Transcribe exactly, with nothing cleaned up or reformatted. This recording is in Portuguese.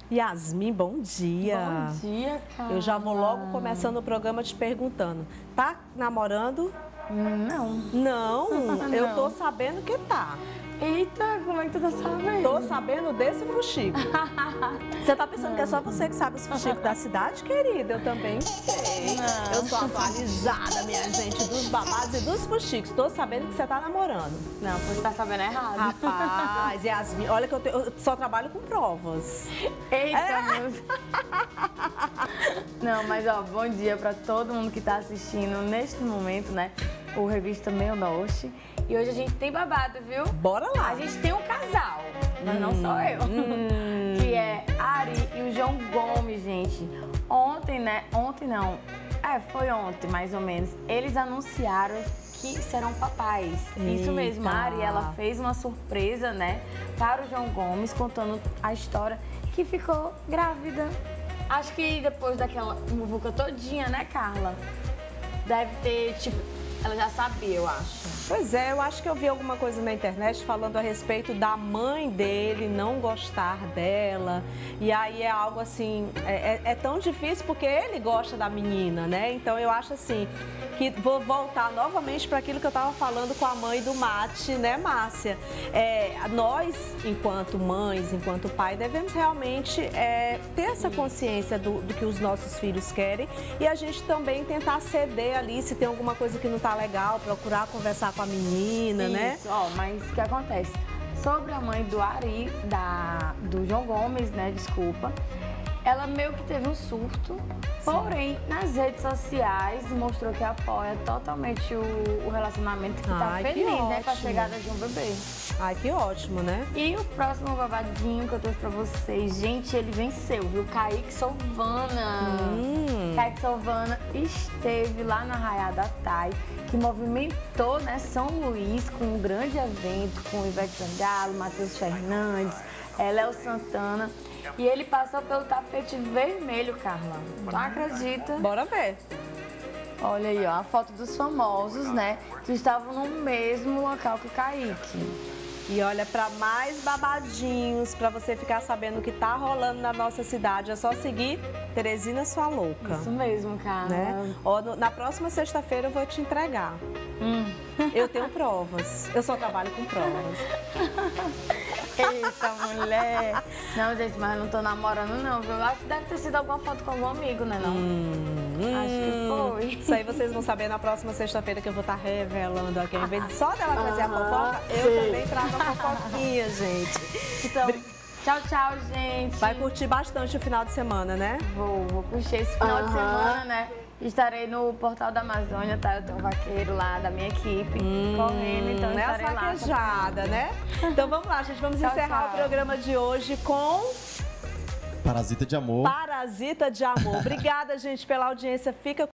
Yasmin, bom dia. Bom dia, cara. Eu já vou logo começando o programa te perguntando. Tá namorando? Não. Não, eu tô sabendo que tá. Eita, como é que tu tá sabendo? Tô sabendo desse fuxico. Você tá pensando que é só você que sabe os fuxicos da cidade, querida? Eu também sei. Não. Eu sou atualizada, minha gente, dos babados e dos fuxicos. Tô sabendo que você tá namorando. Não, você tá sabendo errado. Rapaz, Yasmin, olha que eu, te, eu só trabalho com provas. Eita, É. meu... Não, mas ó, bom dia pra todo mundo que tá assistindo neste momento, né? O Revista Meio Norte. E hoje a gente tem babado, viu? Bora lá. A gente tem um casal, mas hum, não sou eu. Hum. Que é a Ari e o João Gomes, gente. Ontem, né? Ontem não. É, foi ontem, mais ou menos. Eles anunciaram que serão papais. Eita. Isso mesmo, a Ari, ela fez uma surpresa, né? Para o João Gomes, contando a história que ficou grávida. Acho que depois daquela muvuca todinha, né, Carla? Deve ter, tipo... Ela já sabia, eu acho. Pois é, eu acho que eu vi alguma coisa na internet falando a respeito da mãe dele não gostar dela. E aí é algo assim, é, é tão difícil porque ele gosta da menina, né? Então eu acho assim, que vou voltar novamente para aquilo que eu estava falando com a mãe do Mate, né, Márcia? É, nós, enquanto mães, enquanto pai, devemos realmente é, ter essa consciência do, do que os nossos filhos querem e a gente também tentar ceder ali se tem alguma coisa que não está legal, procurar conversar com a menina, Isso, né? Ó, mas o que acontece? Sobre a mãe do Ari, da, do João Gomes, né, desculpa, ela meio que teve um surto, porém, nas redes sociais, mostrou que apoia totalmente o, o relacionamento, que tá Ai, que feliz, né, com a ótimo. chegada de um bebê. Ai, que ótimo, né? E o próximo babadinho que eu trouxe pra vocês, gente, ele venceu, viu? Kaique Solvana. Hum. Kaique Solvana esteve lá na Arraiá da Thay, que movimentou, né, São Luís com um grande evento com Ivete Sangalo, Matheus Fernandes, é, Léo Santana. E ele passou pelo tapete vermelho, Carla. Tu acredita? Bora ver. Olha aí, ó, a foto dos famosos, né, que estavam no mesmo local que o Kaique. E olha, para mais babadinhos, para você ficar sabendo o que tá rolando na nossa cidade, é só seguir Teresina Sua Louca. Isso mesmo, cara. Né? Ó, no, na próxima sexta-feira eu vou te entregar. Hum. Eu tenho provas. Eu só trabalho com provas. Eita, mulher. Não, gente, mas eu não tô namorando, não, viu? Acho que deve ter sido alguma foto com algum amigo, né, não? Hum, Acho que foi. Isso aí vocês vão saber na próxima sexta-feira que eu vou estar revelando aqui. Em vez de só dela trazer a fofoca, eu também trago a fofoquinha, gente. Então, tchau, tchau, gente. Vai curtir bastante o final de semana, né? Vou, vou curtir esse final Uhum. de semana, né? Estarei no Portal da Amazônia, tá? Eu tenho um vaqueiro lá da minha equipe, hum, correndo, então não é estarei lá. vaquejada, né? Então vamos lá, gente. Vamos Tchau, encerrar tchau. o programa de hoje com... Parasita de Amor. Parasita de Amor. Obrigada, gente, pela audiência. Fica